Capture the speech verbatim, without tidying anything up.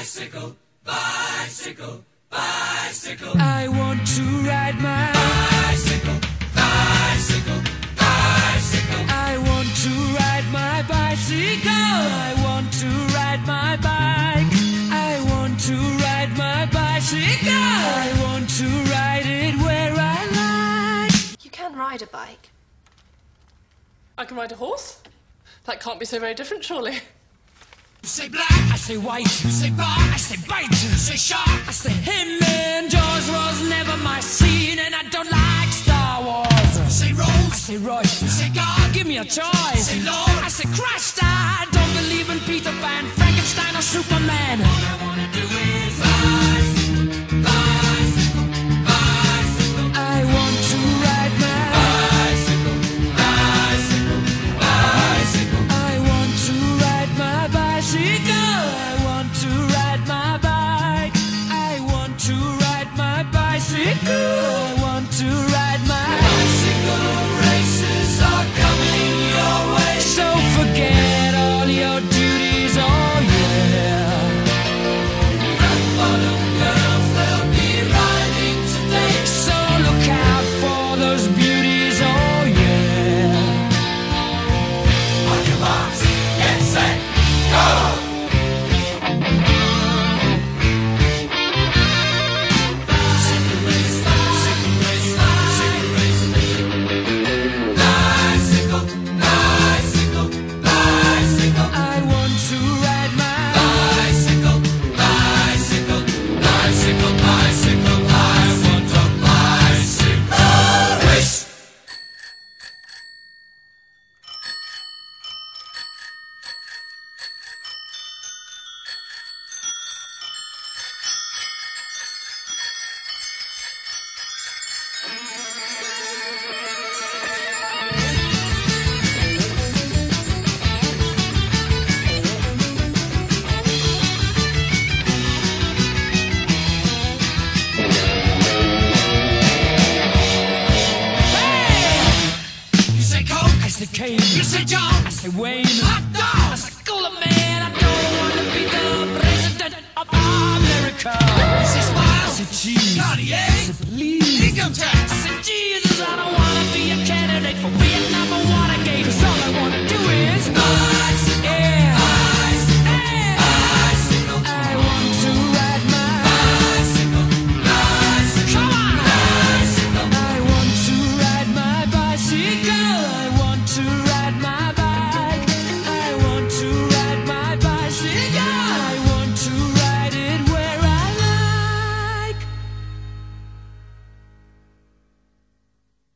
Bicycle, bicycle, bicycle. I want to ride my bicycle, bicycle, bicycle. I want to ride my bicycle. I want to ride my bike. I want to ride my bicycle. I want to ride it where I like. You can ride a bike. I can ride a horse? That can't be so very different, surely. You say black, I say white. you say bar, I say bite. you say shark. I say him and Jaws was never my scene, and I don't like Star Wars. You say I Rose, say Royce. you say God, Give me a choice. say Lord. I say Christ. I don't believe in Peter Pan, Frankenstein, or Superman. All I wanna do is bicycle, bicycle, bicycle. I want to ride my Bicycle, bicycle, bicycle. I want to ride my bicycle. I want to ride my bike. I want to ride my bicycle. I want to ride my Bicycle races are coming your way. So forget all your duties, oh yeah. Rock bottom girls, they'll be riding today. So look out for those beauties, oh yeah. On your marks, get set, go! Bicycle race, bicycle race, bicycle race. Bicycle, bicycle, bicycle. I want to ride my Bicycle, bicycle, bicycle, bicycle. I want a bicycle race. You say Coke, I say Kane. you say John, I say Wayne. hot I dog. say Cooler Man. I don't want to be the president of America. You say I Smile, say cheese. I Cartier, say please. income tax. I say Jesus. I don't want to be a candidate for Vietnam.